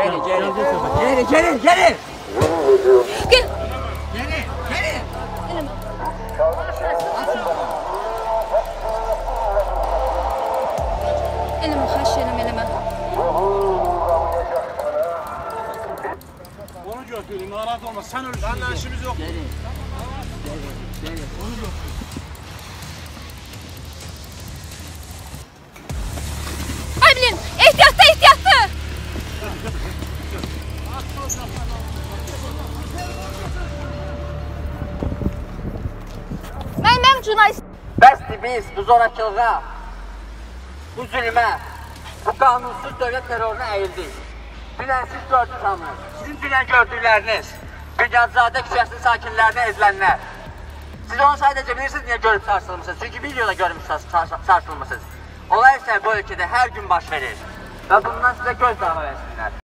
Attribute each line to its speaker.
Speaker 1: Geri. Geri.
Speaker 2: Gel. Elime xahiş elime.
Speaker 3: Onu götürün, narahat olma. Sen ölürsün. Seninle işimiz yok.
Speaker 1: Geri. Onu götür.
Speaker 2: Ay bilin, ehtiyatlı. Mənim jurnalist.
Speaker 1: Bəsdir biz bu zorakılığa, bu zülmə, bu qanunsuz dövlət terroruna əyildik. Dünən siz gördünüz hamı. Sizin dünən gördükləriniz, Bünyadzadə küçəsinin sakinlərinə ezilənlər. Siz onu sadəcə bilirsiniz niyə görüb sarsılmışsınız. Çünki videoda görüb sarsılmışsınız. Onlar isə bu ölkədə hər gün baş verir. Və bundan sizə göz dağı versinlər.